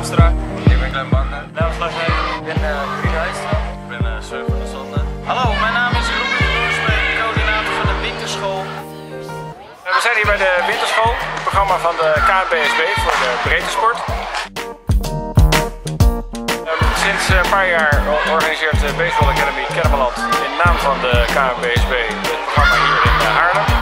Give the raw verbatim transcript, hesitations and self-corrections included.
Hamstra. Ik ben Glenn Bakker. Naam is Lars Nijden. Ik ben uh, Ruud Huistra. Ik ben uh, Seur van der Zonde. Hallo, mijn naam is Robert de Doorsbeek, coördinator van de Winterschool. We zijn hier bij de Winterschool, het programma van de K N B S B voor de breedtesport. Sinds een paar jaar organiseert de Baseball Academy Kennemerland in naam van de K N B S B het programma hier in Haarlem.